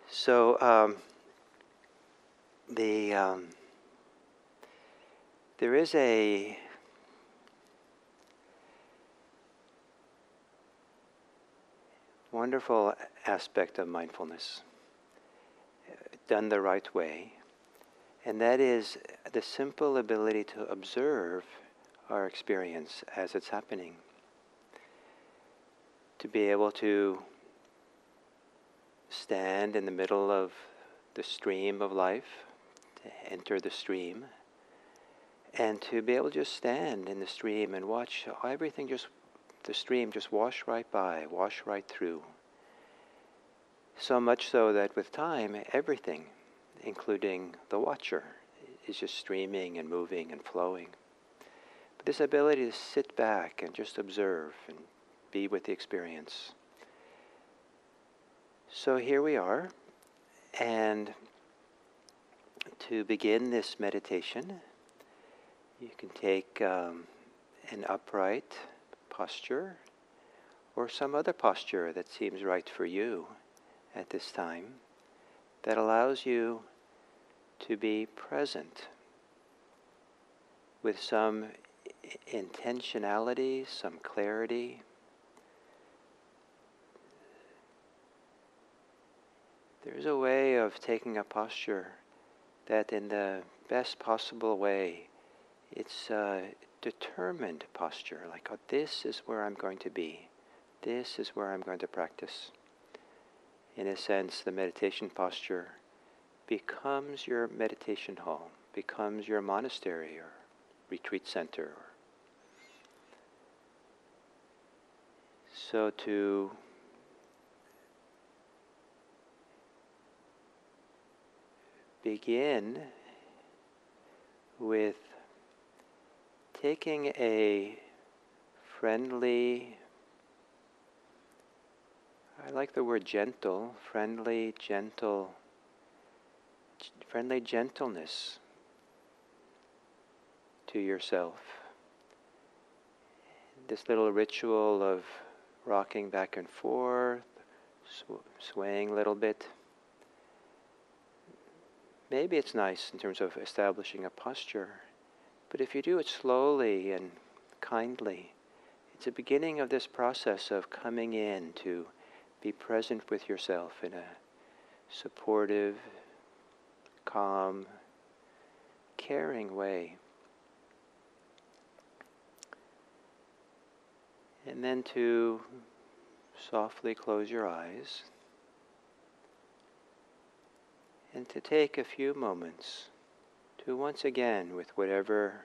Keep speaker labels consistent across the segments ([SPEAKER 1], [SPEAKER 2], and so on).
[SPEAKER 1] So the there is a wonderful aspect of mindfulness, done the right way, and that is the simple ability to observe our experience as it's happening. To be able to stand in the middle of the stream of life, to enter the stream, and to be able to just stand in the stream and watch everything the stream just wash right by, wash right through. So much so that with time, everything, including the watcher, is just streaming and moving and flowing. But this ability to sit back and just observe and be with the experience. So here we are, and to begin this meditation, you can take an upright posture or some other posture that seems right for you at this time, that allows you to be present with some intentionality, some clarity. There's a way of taking a posture that in the best possible way, it's a determined posture, like, oh, this is where I'm going to be. This is where I'm going to practice. In a sense, the meditation posture becomes your meditation hall, becomes your monastery or retreat center. So to begin with taking a friendly, I like the word gentle, friendly gentleness to yourself. This little ritual of rocking back and forth, swaying a little bit. Maybe it's nice in terms of establishing a posture, but if you do it slowly and kindly, it's a beginning of this process of coming in to be present with yourself in a supportive, calm, caring way. And then to softly close your eyes and to take a few moments to once again, with whatever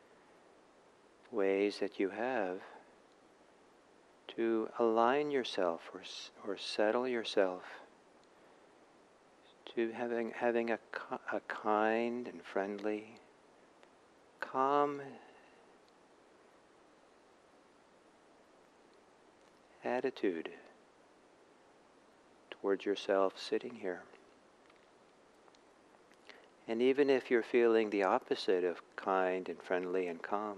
[SPEAKER 1] ways that you have, to align yourself or settle yourself to having a kind and friendly, calm attitude towards yourself sitting here. And even if you're feeling the opposite of kind and friendly and calm,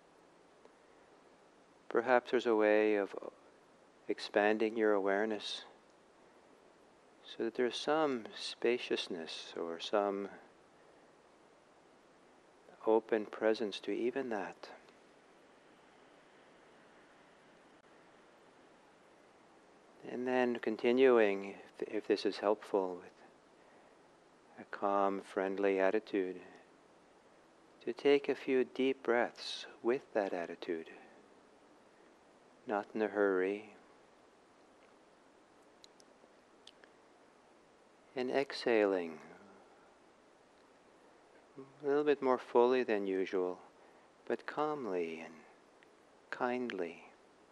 [SPEAKER 1] perhaps there's a way of expanding your awareness so that there's some spaciousness or some open presence to even that. And then continuing, if this is helpful, with a calm, friendly attitude, to take a few deep breaths with that attitude, not in a hurry, and exhaling a little bit more fully than usual, but calmly and kindly.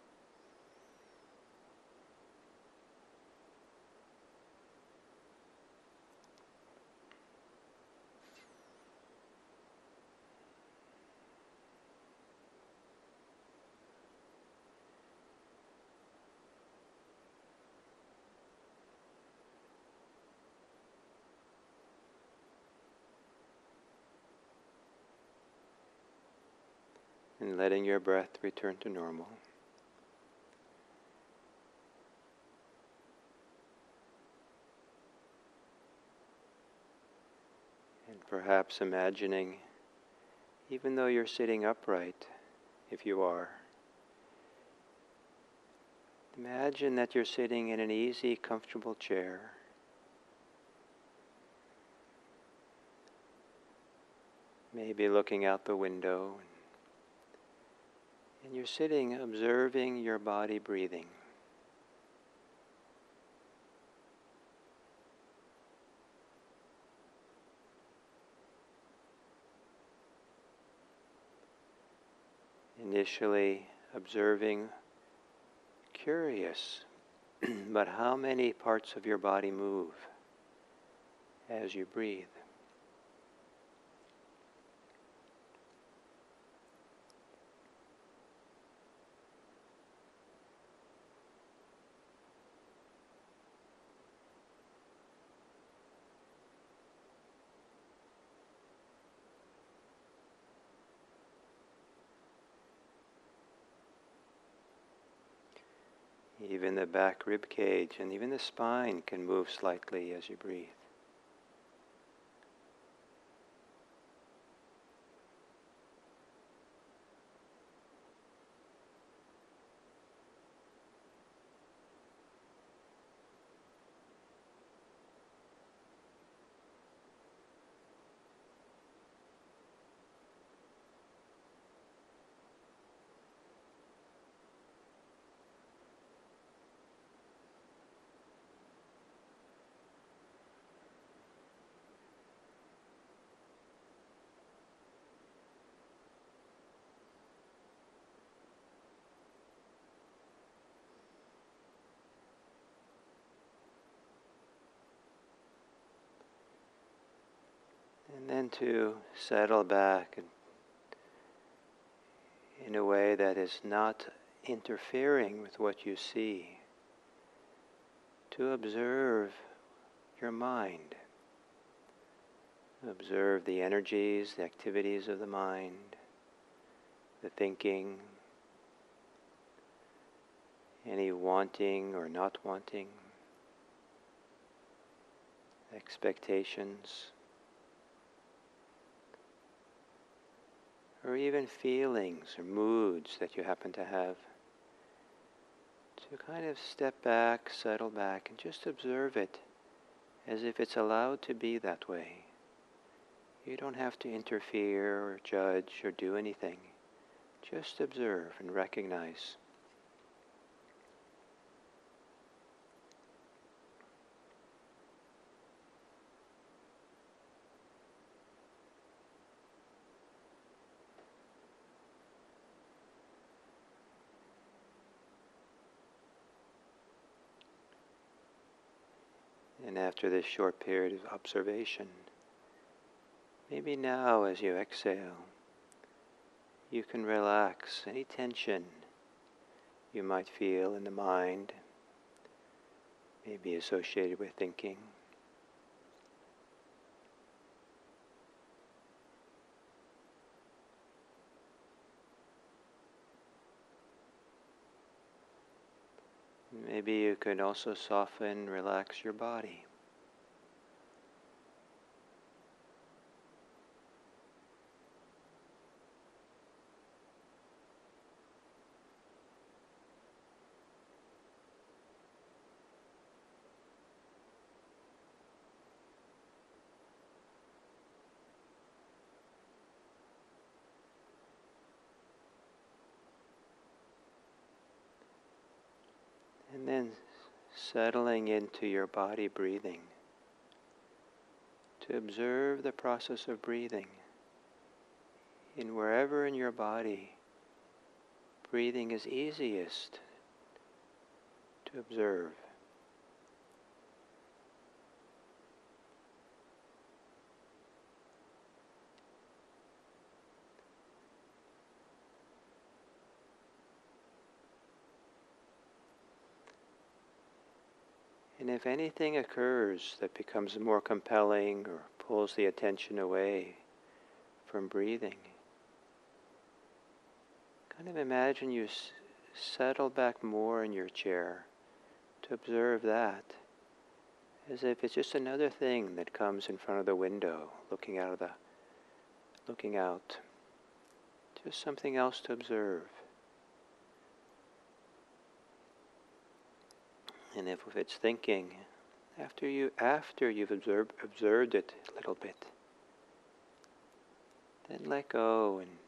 [SPEAKER 1] And letting your breath return to normal. Perhaps imagining, even though you're sitting upright, if you are, imagine that you're sitting in an easy, comfortable chair. Maybe looking out the window, and you're sitting observing your body breathing. Initially observing, curious, but how many parts of your body move as you breathe. Even the back rib cage and even the spine can move slightly as you breathe. And then to settle back in a way that is not interfering with what you see. To observe your mind. Observe the energies, the activities of the mind, the thinking, any wanting or not wanting, expectations, or even feelings or moods that you happen to have. To kind of step back, settle back, and just observe it as if it's allowed to be that way. You don't have to interfere or judge or do anything. Just observe and recognize. And after this short period of observation, maybe now as you exhale, you can relax any tension you might feel in the mind, maybe associated with thinking. Maybe you could also soften, relax your body. And then settling into your body breathing, to observe the process of breathing in wherever in your body breathing is easiest to observe. And if anything occurs that becomes more compelling or pulls the attention away from breathing, kind of imagine you settle back more in your chair to observe that as if it's just another thing that comes in front of the window, looking out. Just something else to observe. And if it's thinking, after you've observed it a little bit, then let go and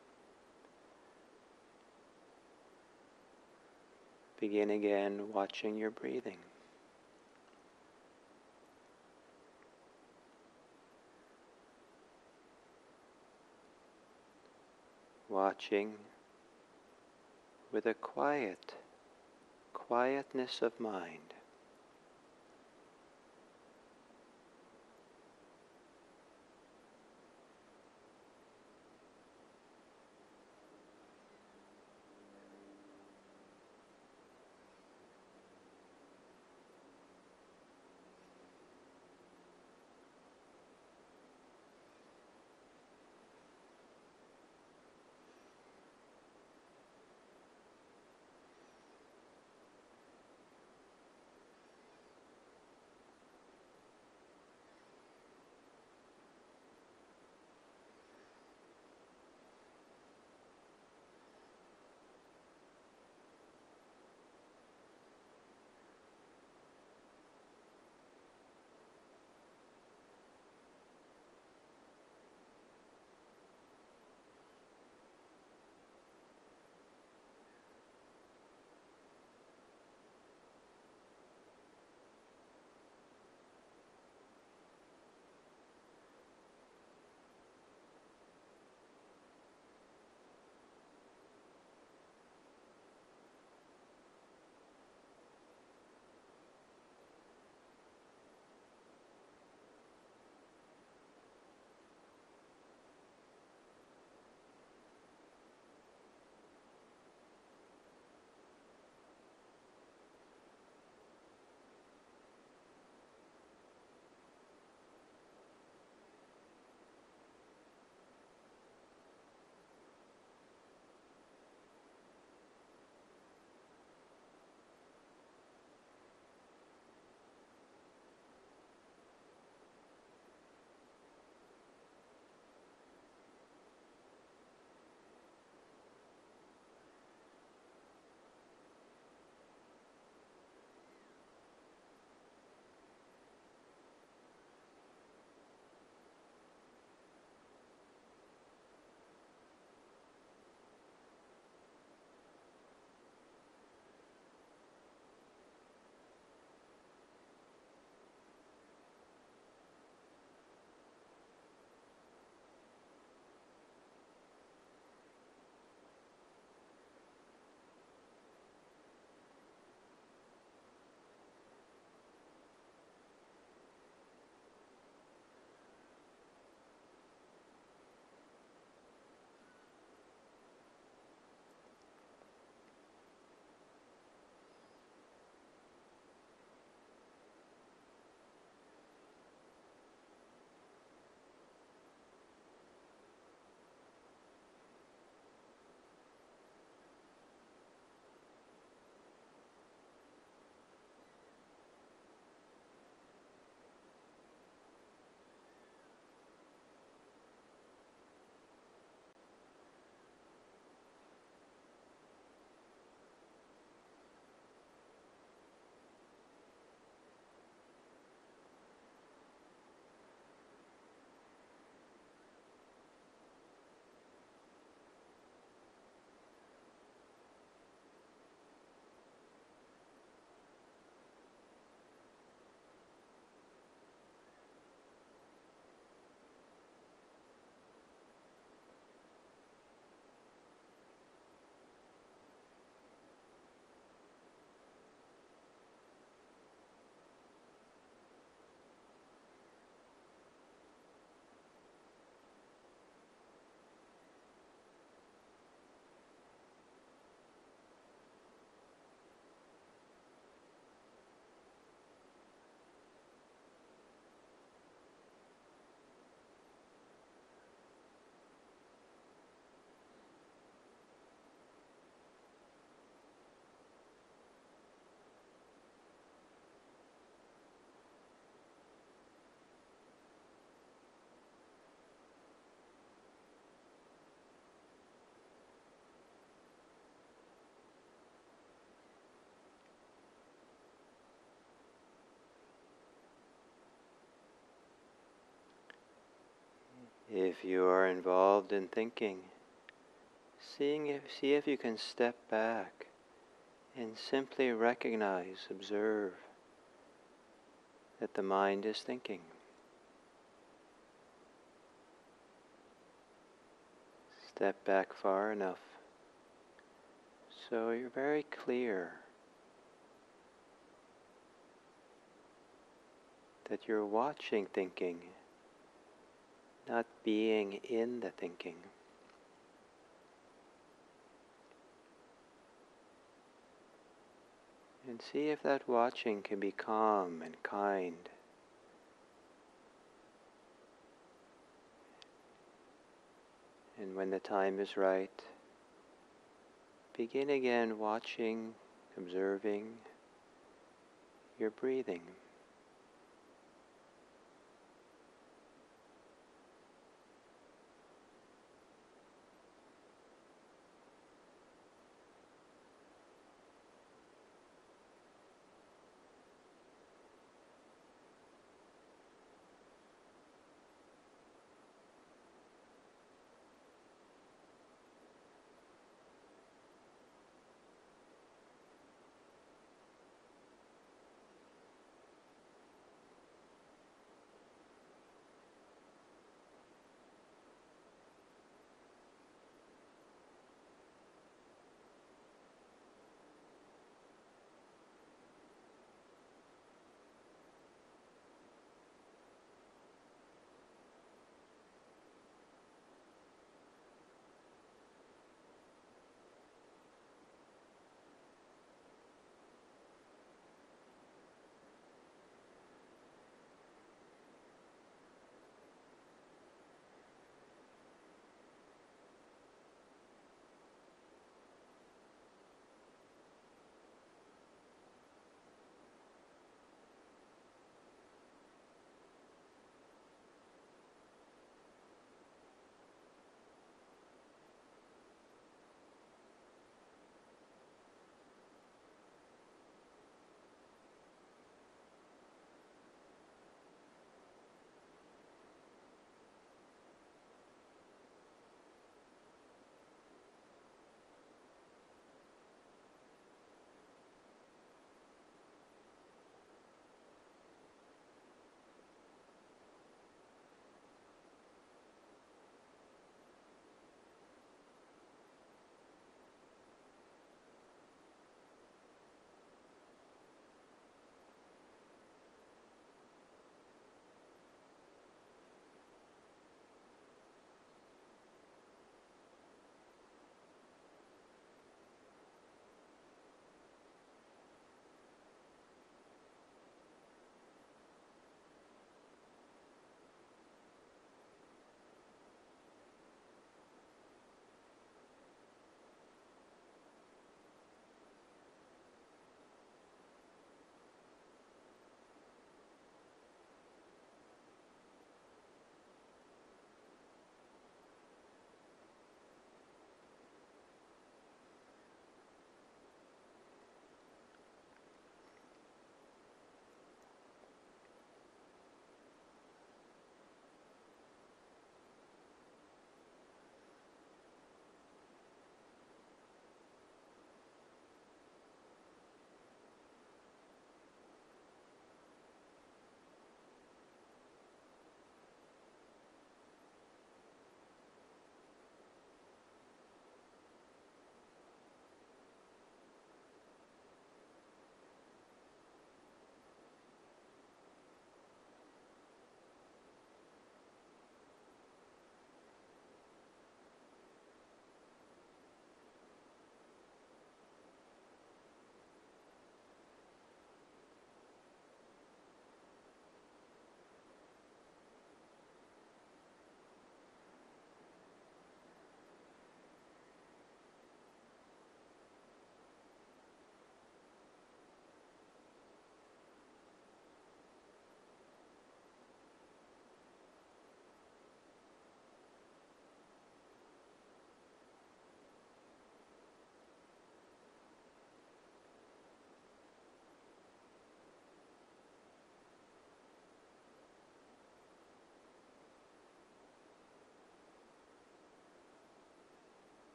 [SPEAKER 1] begin again watching your breathing. Watching with a quietness of mind. If you are involved in thinking, see if you can step back and simply recognize, observe that the mind is thinking. Step back far enough so you're very clear that you're watching thinking, not being in the thinking. And see if that watching can be calm and kind. And when the time is right, begin again watching, observing your breathing.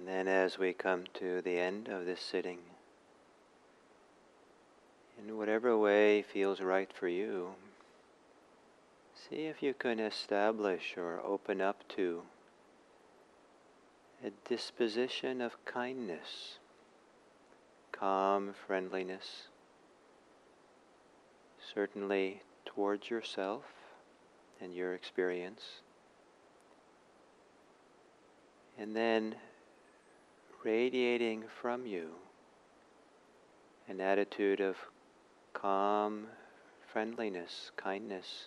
[SPEAKER 1] And then as we come to the end of this sitting, in whatever way feels right for you, see if you can establish or open up to a disposition of kindness, calm friendliness, certainly towards yourself and your experience, and then radiating from you an attitude of calm friendliness, kindness,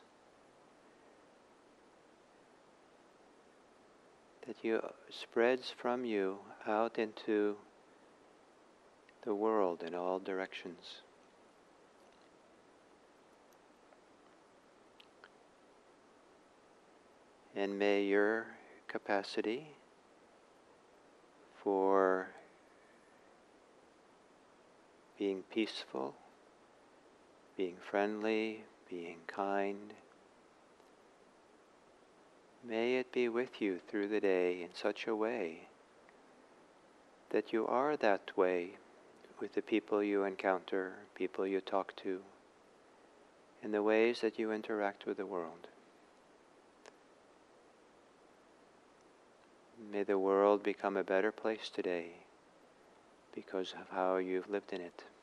[SPEAKER 1] that you spreads from you out into the world in all directions. And may your capacity for being peaceful, being friendly, being kind, may it be with you through the day in such a way that you are that way with the people you encounter, people you talk to, in the ways that you interact with the world. May the world become a better place today because of how you've lived in it.